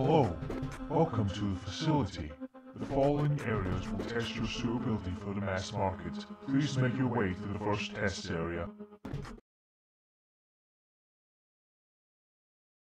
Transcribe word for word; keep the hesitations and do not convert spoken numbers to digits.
Hello, welcome to the facility. The following areas will test your suitability for the mass market. Please make your way to the first test area.